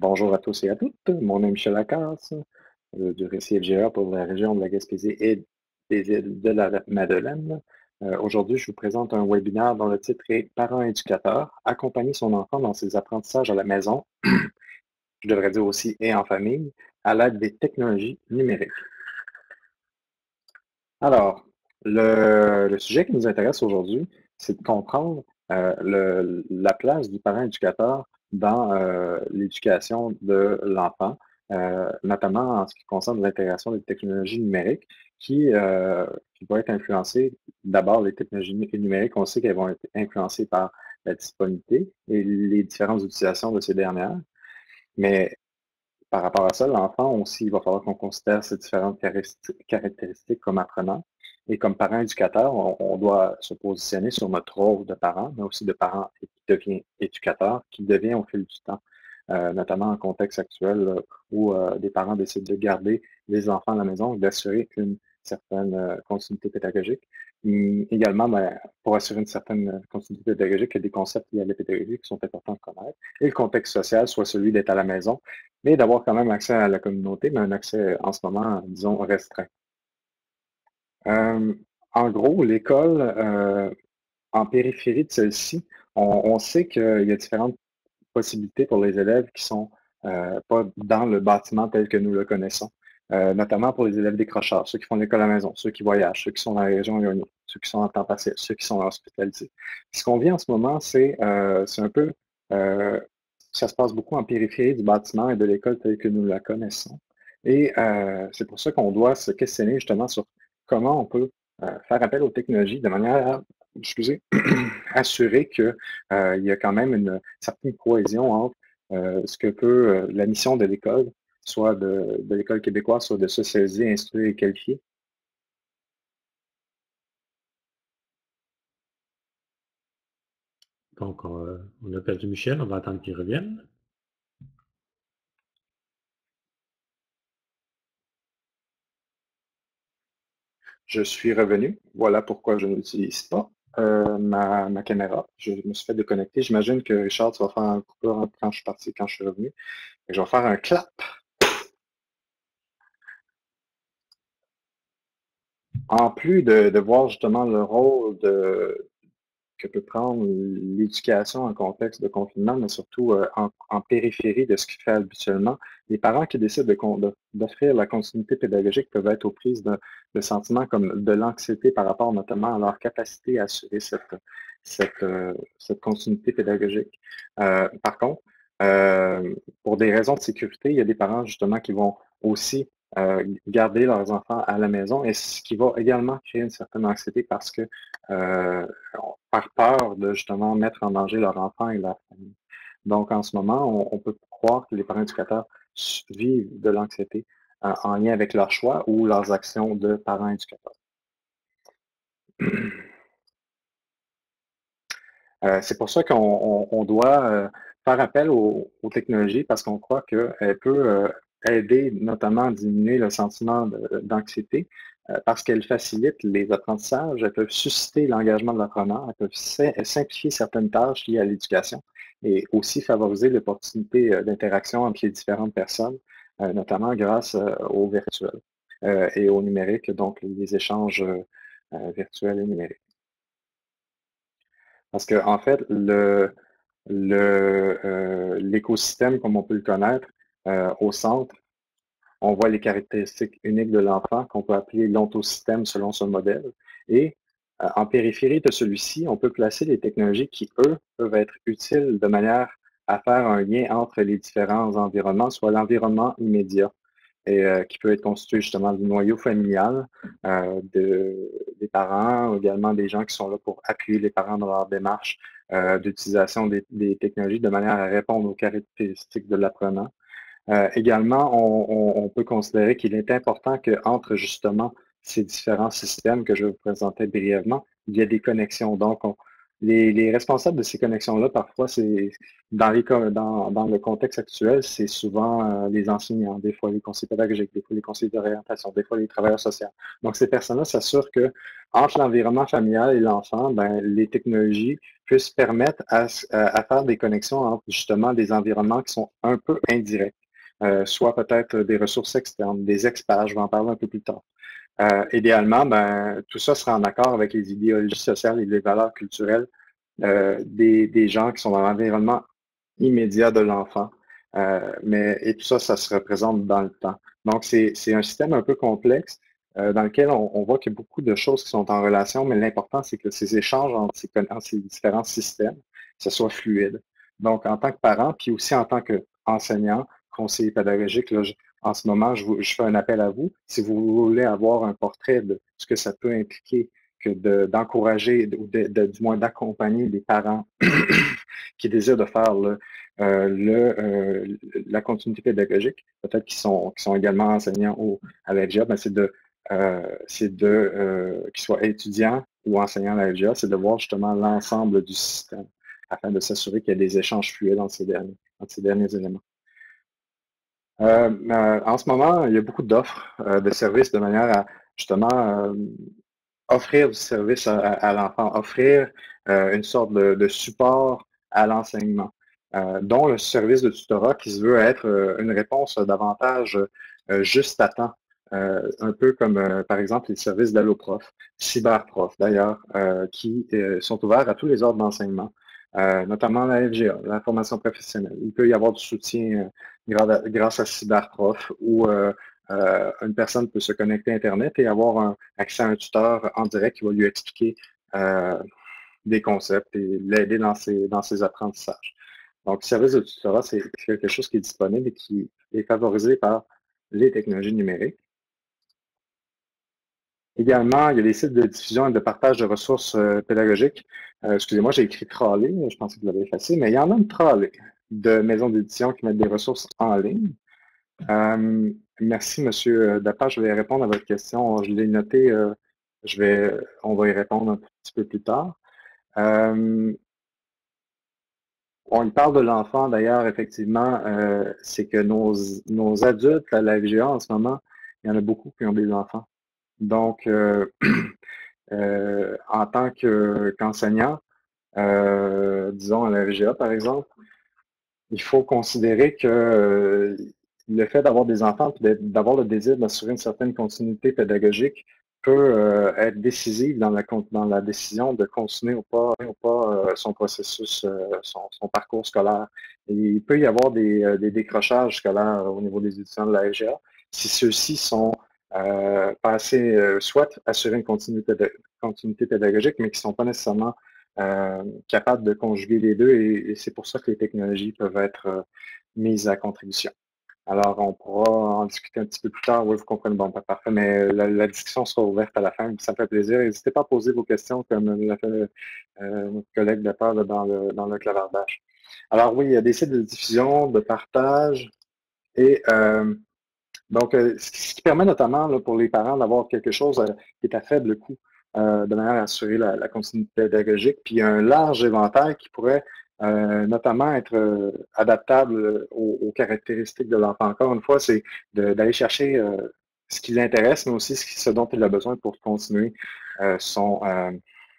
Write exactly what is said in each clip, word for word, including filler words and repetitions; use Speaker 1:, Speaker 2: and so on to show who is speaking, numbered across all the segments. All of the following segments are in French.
Speaker 1: Bonjour à tous et à toutes. Mon nom est Michel Lacasse, euh, du récit F G A pour la région de la Gaspésie et des îles de la Madeleine. Euh, aujourd'hui, je vous présente un webinaire dont le titre est Parents éducateurs, accompagner son enfant dans ses apprentissages à la maison, je devrais dire aussi et en famille, à l'aide des technologies numériques. Alors, le, le sujet qui nous intéresse aujourd'hui, c'est de comprendre euh, le, la place du parent éducateur dans euh, l'éducation de l'enfant, euh, notamment en ce qui concerne l'intégration des technologies numériques qui, euh, qui vont être influencées. D'abord, les technologies numériques, on sait qu'elles vont être influencées par la disponibilité et les différentes utilisations de ces dernières. Mais par rapport à ça, l'enfant aussi, il va falloir qu'on considère ces différentes caractéristiques comme apprenant. Et comme parent éducateur, on, on doit se positionner sur notre rôle de parent, mais aussi de parent qui devient éducateur, qui devient au fil du temps, euh, notamment en contexte actuel là, où euh, des parents décident de garder les enfants à la maison et d'assurer une certaine euh, continuité pédagogique. Hum, également, ben, pour assurer une certaine continuité pédagogique, il y a des concepts liés à la pédagogie qui sont importants de connaître. Et le contexte social, soit celui d'être à la maison, mais d'avoir quand même accès à la communauté, mais un accès en ce moment, disons, restreint. Euh, en gros, l'école, euh, en périphérie de celle-ci, on, on sait qu'il y a différentes possibilités pour les élèves qui sont euh, pas dans le bâtiment tel que nous le connaissons, euh, notamment pour les élèves décrocheurs, ceux qui font l'école à la maison, ceux qui voyagent, ceux qui sont dans la région éloignée, ceux qui sont en temps partiel, ceux qui sont hospitalisés. Ce qu'on vit en ce moment, c'est euh, c'est un peu, euh, ça se passe beaucoup en périphérie du bâtiment et de l'école telle que nous la connaissons. Et euh, c'est pour ça qu'on doit se questionner justement sur comment on peut euh, faire appel aux technologies de manière à, excusez, assurer qu'il euh, y a quand même une certaine cohésion entre euh, ce que peut euh, la mission de l'école, soit de, de l'école québécoise, soit de socialiser, instruire et qualifier.
Speaker 2: Donc, euh, on a perdu Michel, on va attendre qu'il revienne.
Speaker 1: Je suis revenu. Voilà pourquoi je n'utilise pas euh, ma, ma caméra. Je me suis fait déconnecter. J'imagine que Richard, tu vas faire un coupure quand je suis parti, quand je suis revenu. Et je vais faire un clap. En plus de, de voir justement le rôle de, que peut prendre l'éducation en contexte de confinement, mais surtout euh, en, en périphérie de ce qu'il fait habituellement. Les parents qui décident de, d'offrir la continuité pédagogique peuvent être aux prises de, de sentiments comme de l'anxiété par rapport notamment à leur capacité à assurer cette, cette, euh, cette continuité pédagogique. Euh, par contre, euh, pour des raisons de sécurité, il y a des parents justement qui vont aussi euh, garder leurs enfants à la maison et ce qui va également créer une certaine anxiété parce que euh, par peur de justement mettre en danger leur enfant et leur famille. Donc, en ce moment, on, on peut croire que les parents éducateurs vivent de l'anxiété euh, en lien avec leurs choix ou leurs actions de parents éducateurs. Euh, c'est pour ça qu'on on, on doit euh, faire appel aux, aux technologies parce qu'on croit qu'elles peuvent euh, aider notamment à diminuer le sentiment d'anxiété euh, parce qu'elles facilitent les apprentissages, elles peuvent susciter l'engagement de l'apprenant, elles peuvent simplifier certaines tâches liées à l'éducation et aussi favoriser l'opportunité euh, d'interaction entre les différentes personnes, euh, notamment grâce euh, au virtuel euh, et au numérique, donc les échanges euh, virtuels et numériques. Parce que en fait, le, le, euh, l'écosystème, comme on peut le connaître, euh, au centre, on voit les caractéristiques uniques de l'enfant qu'on peut appeler l'ontosystème selon ce modèle. Et euh, en périphérie de celui-ci, on peut placer les technologies qui, eux, peuvent être utiles de manière à faire un lien entre les différents environnements, soit l'environnement immédiat, et euh, qui peut être constitué justement du noyau familial, euh, de, des parents, également des gens qui sont là pour appuyer les parents dans leur démarche euh, d'utilisation des, des, technologies de manière à répondre aux caractéristiques de l'apprenant. Euh, également, on, on, on, peut considérer qu'il est important qu'entre justement ces différents systèmes que je vais vous présenter brièvement, il y a des connexions. Donc, on, les, les, responsables de ces connexions-là, parfois, c'est dans, les, dans, dans le contexte actuel, c'est souvent euh, les enseignants, des fois les conseillers pédagogiques, des fois les conseillers d'orientation, des fois les travailleurs sociaux. Donc, ces personnes-là s'assurent que entre l'environnement familial et l'enfant, ben, les technologies puisse permettre à, à faire des connexions entre justement des environnements qui sont un peu indirects, euh, soit peut-être des ressources externes, des experts, je vais en parler un peu plus tard. Euh, idéalement, ben, tout ça sera en accord avec les idéologies sociales et les valeurs culturelles euh, des, des gens qui sont dans l'environnement immédiat de l'enfant. Euh, mais et tout ça, ça se représente dans le temps. Donc, c'est un système un peu complexe euh, dans lequel on, on voit qu'il y a beaucoup de choses qui sont en relation, mais l'important, c'est que ces échanges entre ces, entre ces différents systèmes, ce soit fluide. Donc, en tant que parent, puis aussi en tant qu'enseignant, conseiller pédagogique, là, je, en ce moment, je, vous, je fais un appel à vous. Si vous voulez avoir un portrait de ce que ça peut impliquer que d'encourager ou de, de, du moins d'accompagner des parents qui désirent de faire le, euh, le, euh, la continuité pédagogique, peut-être qui sont, qui sont également enseignants au, à l'A F G A, ben c'est de, euh, c'est de euh, qu'ils soient étudiants ou enseignants à l'A F G A, c'est de voir justement l'ensemble du système afin de s'assurer qu'il y a des échanges fluides entre ces derniers, entre ces derniers éléments. Euh, euh, en ce moment, il y a beaucoup d'offres euh, de services de manière à justement euh, offrir du service à, à l'enfant, offrir euh, une sorte de, de support à l'enseignement, euh, dont le service de tutorat qui se veut être euh, une réponse davantage euh, juste à temps, euh, un peu comme euh, par exemple les services d'Alloprof, Cyberprof d'ailleurs, euh, qui euh, sont ouverts à tous les ordres d'enseignement, euh, notamment la F G A, la formation professionnelle. Il peut y avoir du soutien euh, grâce à Cyberprof ou euh, euh, une personne peut se connecter à Internet et avoir un, accès à un tuteur en direct qui va lui expliquer euh, des concepts et l'aider dans ses, dans ses apprentissages. Donc, le service de tutorat, c'est quelque chose qui est disponible et qui est favorisé par les technologies numériques. Également, il y a des sites de diffusion et de partage de ressources euh, pédagogiques. Euh, Excusez-moi, j'ai écrit Trolley, je pensais que vous l'avez effacé, mais il y en a une Trolley de maisons d'édition qui mettent des ressources en ligne. Euh, merci, Monsieur Dappa. Je vais répondre à votre question. Je l'ai noté. Euh, je vais, on va y répondre un petit peu plus tard. Euh, on y parle de l'enfant, d'ailleurs, effectivement, euh, c'est que nos, nos adultes à la F G A en ce moment, il y en a beaucoup qui ont des enfants. Donc, euh, euh, en tant qu'enseignant, euh, disons à la F G A, par exemple, il faut considérer que euh, le fait d'avoir des enfants et d'avoir le désir d'assurer une certaine continuité pédagogique peut euh, être décisif dans la, dans la décision de continuer ou pas, ou pas euh, son processus, euh, son, son parcours scolaire. Et il peut y avoir des, euh, des décrochages scolaires au niveau des étudiants de la F G A si ceux-ci sont euh, passés, euh, soit assurer une continuité, continuité pédagogique, mais qui ne sont pas nécessairement Euh, capable de conjuguer les deux et, et c'est pour ça que les technologies peuvent être euh, mises à contribution. Alors, on pourra en discuter un petit peu plus tard. Oui, vous comprenez, bon, pas parfait, mais la, la discussion sera ouverte à la fin. Ça me fait plaisir. N'hésitez pas à poser vos questions comme l'a fait euh, notre collègue de part dans le, dans le clavardage. Alors oui, il y a des sites de diffusion, de partage et euh, donc, euh, ce qui permet notamment là, pour les parents d'avoir quelque chose euh, qui est à faible coût, euh, de manière à assurer la, la continuité pédagogique, puis un large éventail qui pourrait euh, notamment être euh, adaptable aux, aux caractéristiques de l'enfant. Encore une fois, c'est d'aller chercher euh, ce qui l'intéresse, mais aussi ce, ce, dont il a besoin pour continuer euh, son, euh,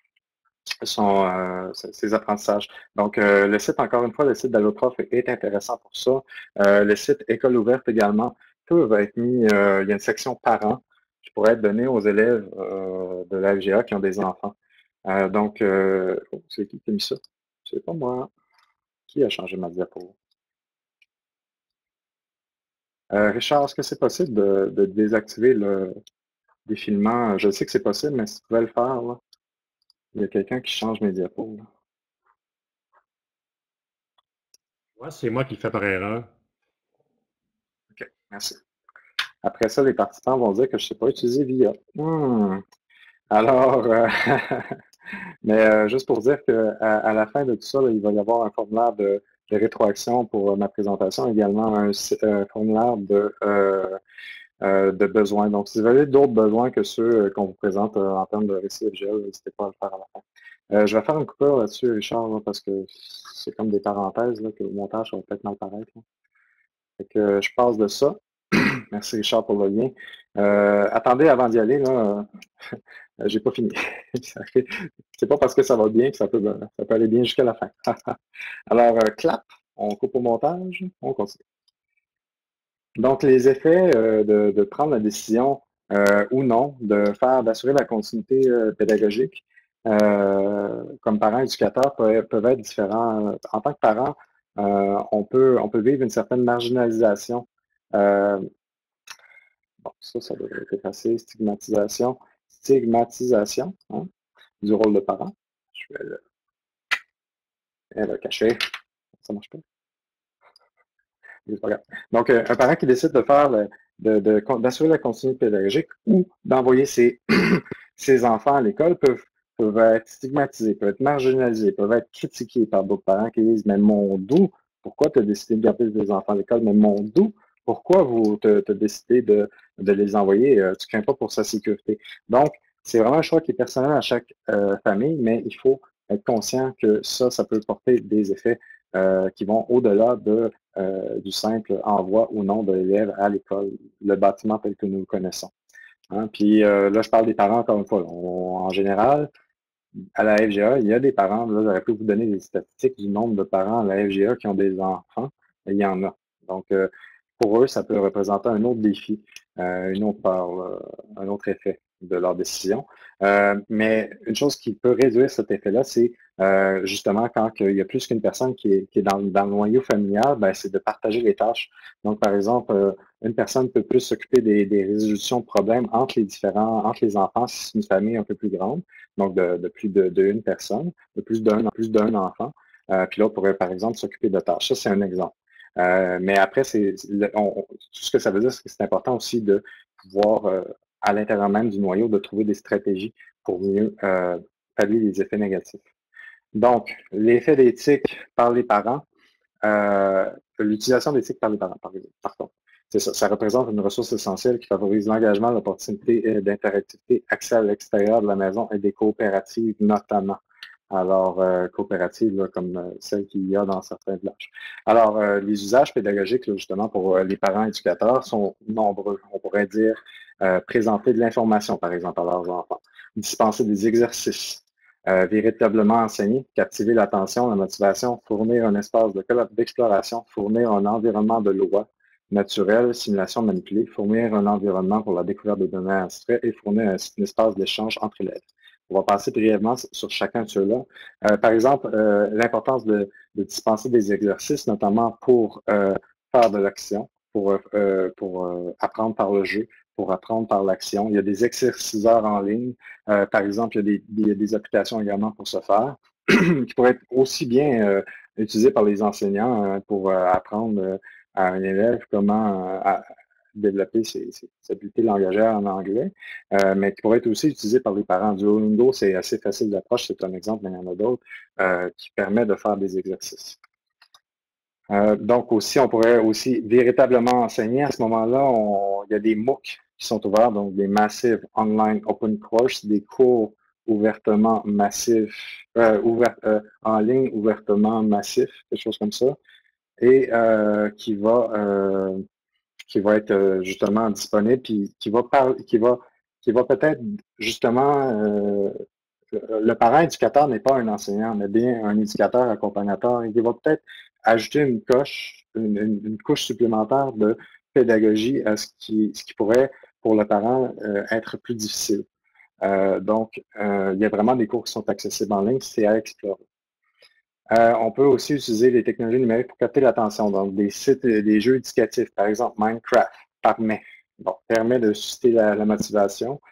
Speaker 1: son, euh, ses apprentissages. Donc, euh, le site, encore une fois, le site d'Alloprof est intéressant pour ça. Euh, le site École ouverte également, tout va être mis, euh, il y a une section parents qui pourrait être donnée aux élèves euh, de la F G A qui ont des enfants. Euh, donc, euh, oh, c'est qui qui a mis ça? C'est pas moi. Qui a changé ma diapo? Euh, Richard, est-ce que c'est possible de, de désactiver le défilement? Je sais que c'est possible, mais si tu pouvais le faire, là. Il y a quelqu'un qui change mes diapos. Là.
Speaker 2: Ouais, c'est moi qui le fais par erreur.
Speaker 1: OK, merci. Après ça, les participants vont dire que je ne sais pas utiliser V I A. Hmm. Alors, euh, mais euh, juste pour dire qu'à à la fin de tout ça, là, il va y avoir un formulaire de, de rétroaction pour euh, ma présentation, également un, un formulaire de, euh, euh, de besoins. Donc, si vous avez d'autres besoins que ceux euh, qu'on vous présente euh, en termes de récit F G L, n'hésitez pas à le faire à la fin. Euh, je vais faire une coupure là-dessus, Richard, là, parce que c'est comme des parenthèses là, que le montage va peut-être mal paraître. Là. Fait que, euh, je passe de ça. Merci Richard pour le lien. Euh, attendez, avant d'y aller, là, Euh, j'ai pas fini. C'est pas parce que ça va bien que ça peut, ça peut aller bien jusqu'à la fin. Alors, euh, clap, on coupe au montage, on continue. Donc, les effets euh, de, de prendre la décision euh, ou non de faire, d'assurer la continuité euh, pédagogique, euh, comme parents éducateurs, peuvent, peuvent être différents. En tant que parent, euh, on peut, on peut vivre une certaine marginalisation. Euh, bon, ça, ça devrait être effacé. Stigmatisation. Stigmatisation hein, du rôle de parent. Je vais le, le cacher. Ça marche pas. C'est pas grave. Donc, euh, un parent qui décide de faire le- de, de, d'assurer la continuité pédagogique ou d'envoyer ses, ses enfants à l'école peuvent, peuvent être stigmatisés, peuvent être marginalisés, peuvent être critiqués par d'autres parents qui disent, mais mon doux, pourquoi tu as décidé de garder tes enfants à l'école? Mais mon doux, pourquoi vous te, te décidez de, de les envoyer? Euh, tu ne crains pas pour sa sécurité. Donc, c'est vraiment un choix qui est personnel à chaque euh, famille, mais il faut être conscient que ça, ça peut porter des effets euh, qui vont au-delà de euh, du simple envoi ou non de l'élève à l'école, le bâtiment tel que nous le connaissons. Hein? Puis euh, là, je parle des parents encore une fois. On, en général, à la F G A, il y a des parents, là, j'aurais pu vous donner des statistiques du nombre de parents à la F G A qui ont des enfants, et il y en a. Donc, euh, pour eux, ça peut représenter un autre défi, euh, une autre part, euh, un autre effet de leur décision. Euh, mais une chose qui peut réduire cet effet-là, c'est euh, justement quand il y a plus qu'une personne qui est, qui est dans, dans, le noyau familial, ben, c'est de partager les tâches. Donc, par exemple, euh, une personne peut plus s'occuper des, des résolutions de problèmes entre les différents, entre les enfants si c'est une famille un peu plus grande, donc de, de plus de, de une personne, de plus d'un plus d'un enfant. Euh, puis l'autre pourrait, par exemple, s'occuper de tâches. Ça, c'est un exemple. Euh, mais après, c'est on, tout ce que ça veut dire, c'est que c'est important aussi de pouvoir, euh, à l'intérieur même du noyau, de trouver des stratégies pour mieux euh, pallier les effets négatifs. Donc, l'effet d'éthique par les parents, euh, l'utilisation d'éthique par les parents, par exemple, pardon. C'est ça, ça représente une ressource essentielle qui favorise l'engagement, l'opportunité d'interactivité, accès à l'extérieur de la maison et des coopératives notamment. Alors, euh, coopératives là, comme euh, celles qu'il y a dans certains villages. Alors, euh, les usages pédagogiques, là, justement, pour euh, les parents éducateurs sont nombreux. On pourrait dire euh, présenter de l'information, par exemple, à leurs enfants, dispenser des exercices, euh, véritablement enseigner, captiver l'attention, la motivation, fournir un espace d'exploration, fournir un environnement de loi naturel, simulation manipulée, fournir un environnement pour la découverte des données abstraites et fournir un, un espace d'échange entre élèves. On va passer brièvement sur chacun de ceux-là. Euh, par exemple, euh, l'importance de, de dispenser des exercices, notamment pour euh, faire de l'action, pour, euh, pour euh, apprendre par le jeu, pour apprendre par l'action. Il y a des exerciceurs en ligne. Euh, par exemple, il y a des, des, des applications également pour ce faire, qui pourraient être aussi bien euh, utilisées par les enseignants euh, pour euh, apprendre euh, à un élève comment euh, à développer ses, ses, ses habiletés langagères en anglais, euh, mais qui pourraient être aussi utilisées par les parents. Duolingo, c'est assez facile d'approche, c'est un exemple, mais il y en a d'autres, euh, qui permet de faire des exercices. Euh, donc aussi, on pourrait aussi véritablement enseigner. À ce moment-là, on, il y a des MOOC qui sont ouverts, donc des Massive Online Open Course, des cours ouvertement massifs, euh, ouvert, euh, en ligne ouvertement massifs, quelque chose comme ça, et euh, qui va euh, qui va être euh, justement disponible, puis qui va parler, qui va qui va peut-être justement euh, le parent éducateur n'est pas un enseignant, mais bien un éducateur accompagnateur. Il va peut-être ajouter une coche, une, une, une, couche supplémentaire de pédagogie à ce qui, ce qui pourrait, pour le parent, euh, être plus difficile. Euh, donc, euh, il y a vraiment des cours qui sont accessibles en ligne, c'est à explorer. Euh, on peut aussi utiliser les technologies numériques pour capter l'attention, donc des sites, des jeux éducatifs, par exemple Minecraft, permet, bon, permet de susciter la, la motivation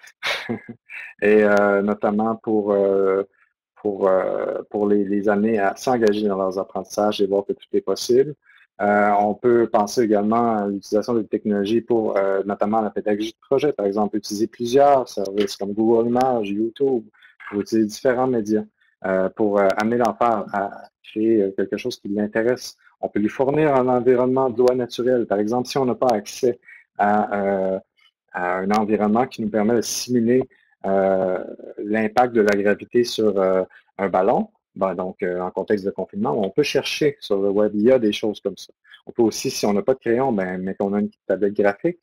Speaker 1: et euh, notamment pour, euh, pour, euh, pour les, les amener à s'engager dans leurs apprentissages et voir que tout est possible. Euh, on peut penser également à l'utilisation des technologies pour euh, notamment la pédagogie de projet, par exemple, utiliser plusieurs services comme Google Images, YouTube, ou utiliser différents médias. Euh, pour euh, amener l'enfant à créer euh, quelque chose qui l'intéresse. On peut lui fournir un environnement de loi naturelle. Par exemple, si on n'a pas accès à, euh, à un environnement qui nous permet de simuler euh, l'impact de la gravité sur euh, un ballon, ben donc euh, en contexte de confinement, on peut chercher sur le web, il y a des choses comme ça. On peut aussi, si on n'a pas de crayon, ben, mais qu'on a une tablette graphique,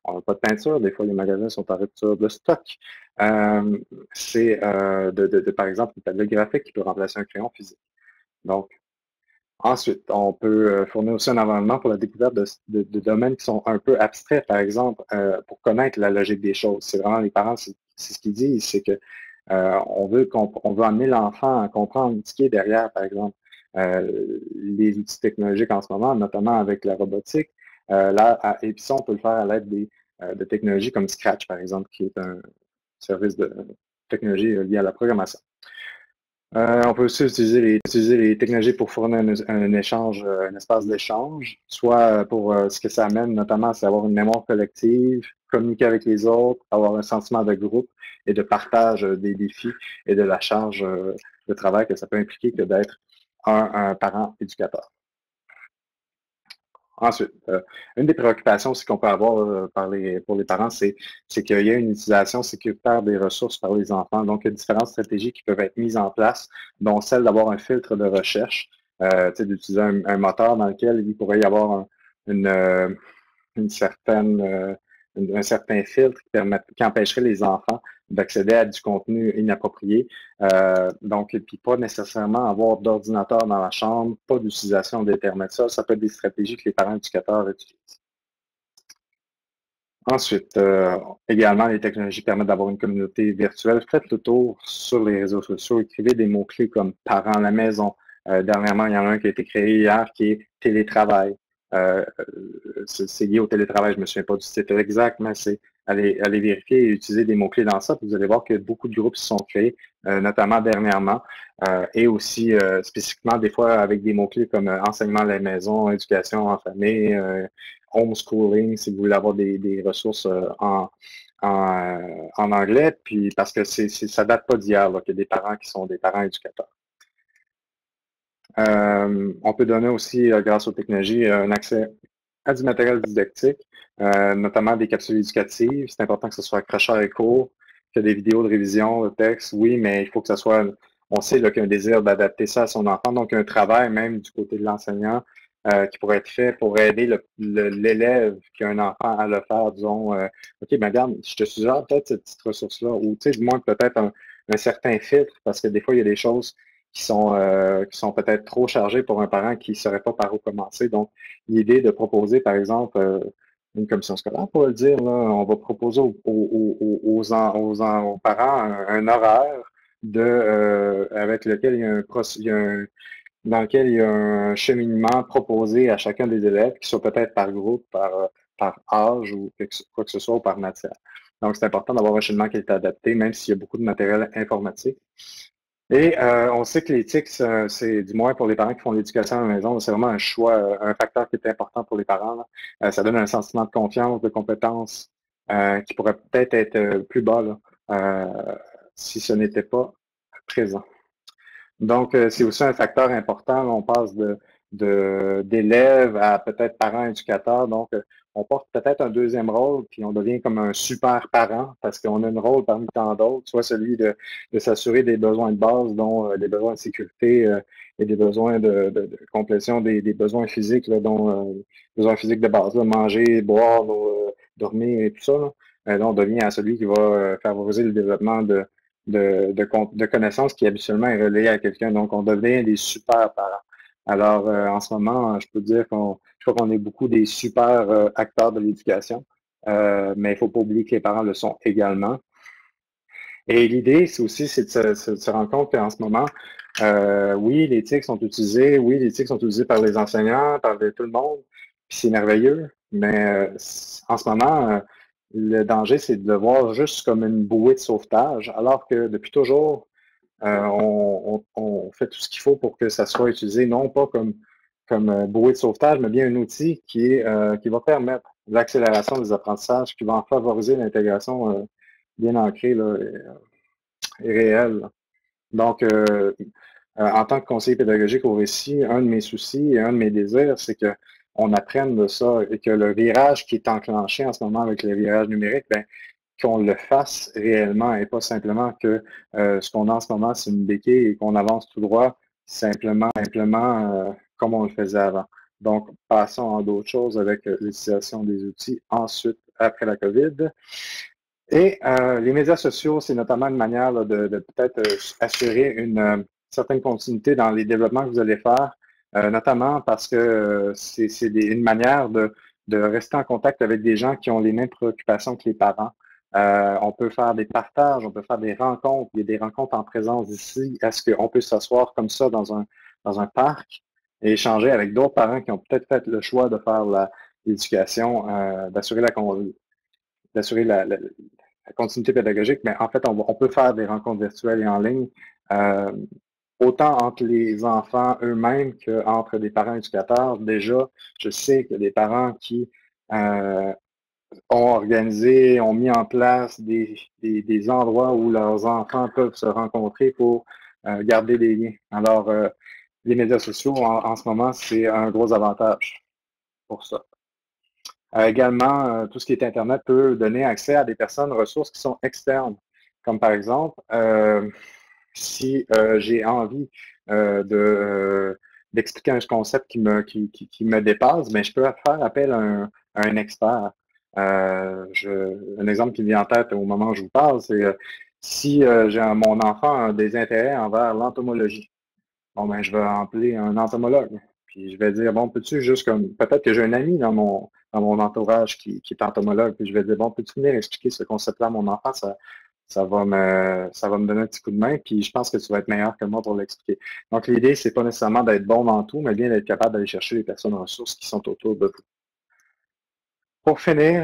Speaker 1: on n'a pas de peinture, des fois les magasins sont en rupture de stock. Euh, c'est euh, de, de, de, par exemple, une tablette graphique qui peut remplacer un crayon physique. Donc, ensuite, on peut fournir aussi un environnement pour la découverte de, de, de domaines qui sont un peu abstraits, par exemple, euh, pour connaître la logique des choses. C'est vraiment les parents, c'est ce qu'ils disent, c'est que euh, on veut qu'on on veut amener l'enfant à comprendre ce qui est derrière, par exemple, euh, les outils technologiques en ce moment, notamment avec la robotique. Euh, là, à, et puis ça, on peut le faire à l'aide des, euh, de technologies comme Scratch, par exemple, qui est un service de technologie lié à la programmation. Euh, on peut aussi utiliser les, utiliser les technologies pour fournir un, un échange, un espace d'échange, soit pour euh, ce que ça amène notamment, c'est avoir une mémoire collective, communiquer avec les autres, avoir un sentiment de groupe et de partage euh, des défis et de la charge euh, de travail que ça peut impliquer que d'être un, un parent éducateur. Ensuite, euh, une des préoccupations aussi qu'on peut avoir euh, par les, pour les parents, c'est qu'il y a une utilisation sécuritaire des ressources par les enfants. Donc, il y a différentes stratégies qui peuvent être mises en place, dont celle d'avoir un filtre de recherche, euh, d'utiliser un, un moteur dans lequel il pourrait y avoir un, une, euh, une certaine, euh, une, un certain filtre qui, permet, qui empêcherait les enfants d'accéder à du contenu inapproprié. Euh, donc, et puis pas nécessairement avoir d'ordinateur dans la chambre, pas d'utilisation d'Internet. Ça, ça peut être des stratégies que les parents éducateurs utilisent. Ensuite, euh, également, les technologies permettent d'avoir une communauté virtuelle. Faites le tour sur les réseaux sociaux, écrivez des mots-clés comme « parents à la maison ». Euh, dernièrement, il y en a un qui a été créé hier qui est « télétravail ». Euh, c'est lié au télétravail, je ne me souviens pas du titre exact, mais c'est aller, aller vérifier et utiliser des mots-clés dans ça, puis vous allez voir que beaucoup de groupes se sont créés, euh, notamment dernièrement, euh, et aussi euh, spécifiquement des fois avec des mots-clés comme euh, enseignement à la maison, éducation en famille, euh, homeschooling, si vous voulez avoir des, des ressources euh, en, en, en anglais, puis parce que c'est, c'est, ça date pas d'hier qu'il y a des parents qui sont des parents éducateurs. Euh, on peut donner aussi, euh, grâce aux technologies, un accès à du matériel didactique, euh, notamment des capsules éducatives. C'est important que ce soit accrocheur et court, qu'il y ait des vidéos de révision, de texte, oui, mais il faut que ce soit, on sait qu'il y a un désir d'adapter ça à son enfant, donc un travail même du côté de l'enseignant euh, qui pourrait être fait pour aider l'élève qui a un enfant à le faire, disons, euh, OK, ben regarde, je te suggère peut-être cette petite ressource-là, ou tu sais, du moins peut-être un, un certain filtre, parce que des fois, il y a des choses qui sont, euh, qui sont peut-être trop chargées pour un parent qui ne saurait pas par où commencer. Donc, l'idée de proposer, par exemple, euh, une commission scolaire, pour le dire, là, on va proposer aux, aux, aux, aux, en, aux, en, aux parents un, un horaire de, euh, avec lequel il y a un, il y a un dans lequel il y a un cheminement proposé à chacun des élèves, qui soit peut-être par groupe, par, par âge ou quoi que ce soit, ou par matière. Donc, c'est important d'avoir un cheminement qui est adapté, même s'il y a beaucoup de matériel informatique. Et euh, on sait que l'éthique, c'est du moins pour les parents qui font l'éducation à la maison, c'est vraiment un choix, un facteur qui est important pour les parents. Euh, ça donne un sentiment de confiance, de compétence, euh, qui pourrait peut-être être plus bas là, euh, si ce n'était pas présent. Donc, euh, c'est aussi un facteur important. On passe de d'élèves à peut-être parents éducateurs. Donc, euh, on porte peut-être un deuxième rôle, puis on devient comme un super parent parce qu'on a un rôle parmi tant d'autres, soit celui de, de s'assurer des besoins de base, dont euh, des besoins de sécurité euh, et des besoins de, de, de complétion des, des besoins physiques, là, dont euh, besoins physiques de base, là, manger, boire, euh, dormir et tout ça. Là. Euh, là, on devient à celui qui va euh, favoriser le développement de De, de, de connaissances qui habituellement est relayée à quelqu'un. Donc, on devient des super parents. Alors, euh, en ce moment, je peux dire qu'on je crois qu'on est beaucoup des super euh, acteurs de l'éducation, euh, mais il ne faut pas oublier que les parents le sont également. Et l'idée, c'est aussi c'est de se, se, se rendre compte qu'en ce moment, euh, oui, les T I C sont utilisés, oui, les T I C sont utilisés par les enseignants, par les, tout le monde, puis c'est merveilleux, mais euh, en ce moment, euh, le danger, c'est de le voir juste comme une bouée de sauvetage, alors que depuis toujours, euh, on, on, on, fait tout ce qu'il faut pour que ça soit utilisé, non pas comme, comme euh, bouée de sauvetage, mais bien un outil qui, est, euh, qui va permettre l'accélération des apprentissages, qui va en favoriser l'intégration euh, bien ancrée là, et, et réelle. Là. Donc, euh, en tant que conseiller pédagogique au récit, un de mes soucis et un de mes désirs, c'est que on apprenne de ça et que le virage qui est enclenché en ce moment avec le virage numérique, ben, qu'on le fasse réellement et pas simplement que euh, ce qu'on a en ce moment, c'est une béquille et qu'on avance tout droit simplement, simplement euh, comme on le faisait avant. Donc, passons à d'autres choses avec l'utilisation des outils ensuite, après la COVID. Et euh, les médias sociaux, c'est notamment une manière là, de, de peut-être euh, assurer une euh, certaine continuité dans les développements que vous allez faire, euh, notamment parce que euh, c'est c'est des- une manière de, de rester en contact avec des gens qui ont les mêmes préoccupations que les parents. Euh, on peut faire des partages, on peut faire des rencontres, il y a des rencontres en présence ici. Est-ce qu'on peut s'asseoir comme ça dans un, dans un parc et échanger avec d'autres parents qui ont peut-être fait le choix de faire la- l'éducation, euh, d'assurer la, con- d'assurer la, la- la continuité pédagogique, mais en fait, on, va- on peut faire des rencontres virtuelles et en ligne, euh, autant entre les enfants eux-mêmes qu'entre des parents éducateurs. Déjà, je sais qu'il y a des parents qui euh, ont organisé, ont mis en place des, des, des endroits où leurs enfants peuvent se rencontrer pour euh, garder des liens. Alors, euh, les médias sociaux, en, en ce moment, c'est un gros avantage pour ça. Euh, également, euh, tout ce qui est Internet peut donner accès à des personnes, ressources qui sont externes. Comme par exemple, euh, si euh, j'ai envie euh, de, euh, d'expliquer un concept qui me, qui, qui, qui me dépasse, ben, je peux faire appel à un, à un expert. Euh, je, un exemple qui me vient en tête au moment où je vous parle, c'est euh, si euh, j'ai un- mon enfant a des intérêts envers l'entomologie. Bon, ben, je vais appeler un entomologue. Puis je vais dire, bon, peux-tu juste comme, peut-être que j'ai un ami dans mon, dans mon entourage qui, qui est entomologue, puis je vais dire, bon, peux-tu venir expliquer ce concept-là à mon enfant? Ça, ça va me, ça va me donner un petit coup de main, puis je pense que tu vas être meilleur que moi pour l'expliquer. Donc, l'idée, c'est pas nécessairement d'être bon dans tout, mais bien d'être capable d'aller chercher les personnes ressources qui sont autour de vous. Pour finir,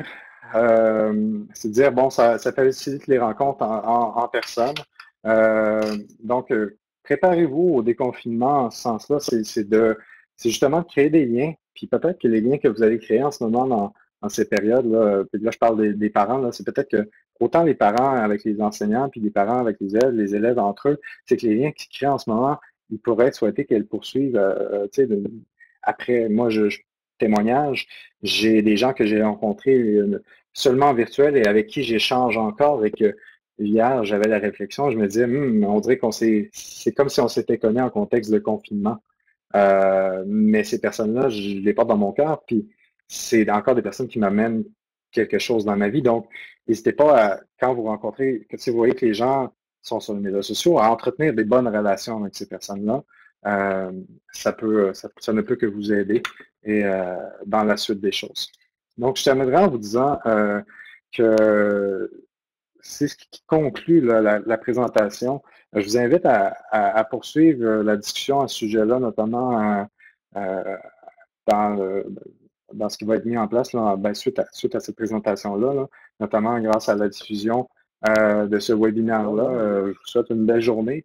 Speaker 1: euh, c'est de dire, bon, ça, ça facilite les rencontres en, en, en personne. Euh, donc, euh, préparez-vous au déconfinement en ce sens-là, c'est c'est de, c'est justement de créer des liens, puis peut-être que les liens que vous allez créer en ce moment dans, dans ces périodes-là, puis là, je parle des, des parents, là, c'est peut-être que autant les parents avec les enseignants, puis les parents avec les élèves, les élèves entre eux, c'est que les liens qui se créent en ce moment, il pourrait être souhaité qu'elles poursuivent, euh, tu sais, de- après, moi, je, je témoignage, j'ai des gens que j'ai rencontrés euh, seulement en virtuel et avec qui j'échange encore et que hier, j'avais la réflexion, je me disais, Hum, on dirait qu'on s'est, c'est comme si on s'était connus en contexte de confinement. Euh, mais ces personnes-là, je les porte dans mon cœur, puis c'est encore des personnes qui m'amènent quelque chose dans ma vie. Donc, n'hésitez pas à, quand vous rencontrez, que si vous voyez que les gens sont sur les médias sociaux, à entretenir des bonnes relations avec ces personnes-là. Euh, ça peut, ça, ça ne peut que vous aider et euh, dans la suite des choses. Donc, je terminerai en vous disant euh, que c'est ce qui conclut là, la, la présentation. Je vous invite à, à, à poursuivre la discussion à ce sujet-là, notamment euh, euh, dans, le- dans ce qui va être mis en place là, ben, suite, à, suite à cette présentation-là, là, notamment grâce à la diffusion euh, de ce webinaire-là. Euh, je vous souhaite une belle journée.